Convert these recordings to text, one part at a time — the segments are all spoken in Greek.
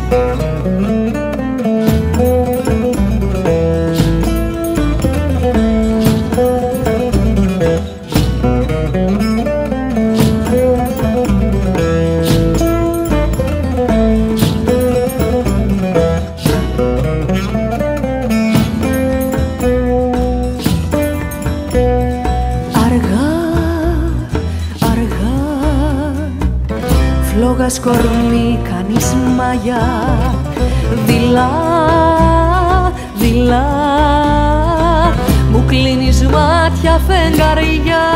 Φλόγας κορμί κάνεις μαγιά, δειλά, δειλά, μου κλείνεις μάτια φεγγαριά.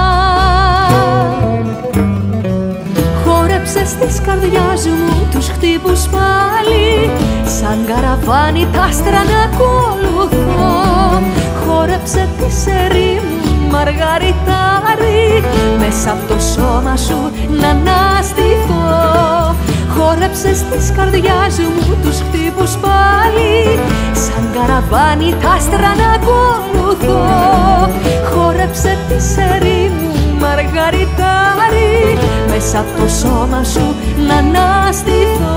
Χόρεψες της καρδιάς μου τους χτύπους πάλι, σαν καραβάνι τα άστρα να ακολουθώ. Χόρεψε της ερήμου μαργαριτάρι, μέσα απ' το σώμα σου να αναστηθώ. Χόρεψες της καρδιάς μου τους χτύπους πάλι, σαν καραβάνι τα άστρα να ακολουθώ. Χόρεψε της ερήμου μαργαριτάρι, μέσα απ' το σώμα σου να αναστηθώ.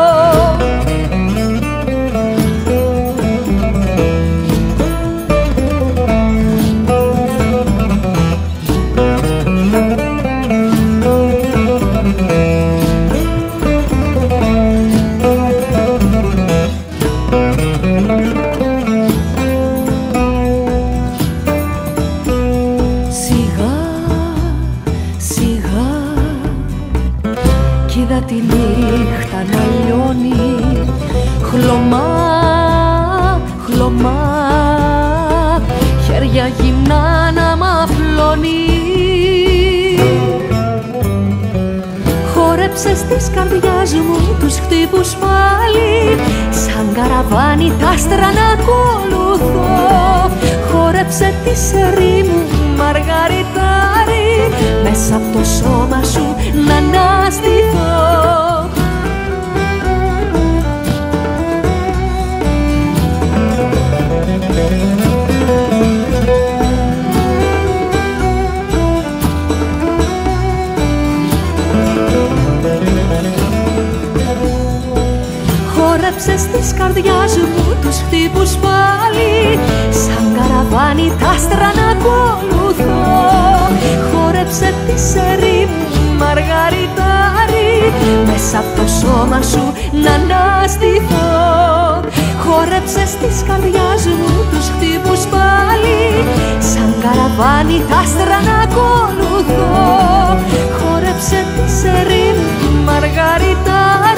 Κοίτα τη νύχτα να λιώνει, χλωμά, χλωμά, χέρια γυμνά να μ' απλώνει. Χόρεψες της καρδιάς μου τους χτύπους πάλι, σαν καραβάνι τα άστρα να ακολουθώ. Χόρεψε της ερήμου μαργαριτάρι, μέσα απ' το σώμα σου να αναστηθώ. Χόρεψες της καρδιάς μου τους χτύπους πάλι, σαν καραβάνι τα άστρα να ακολουθώ. Χόρεψε της ερήμου μαργαριτάρι, μέσα απ' το σώμα σου να αναστηθώ. Χόρεψες της καρδιάς μου τους χτύπους πάλι, σαν καραβάνι τα άστρα να ακολουθώ. Χόρεψε της ερήμου μαργαριτάρι,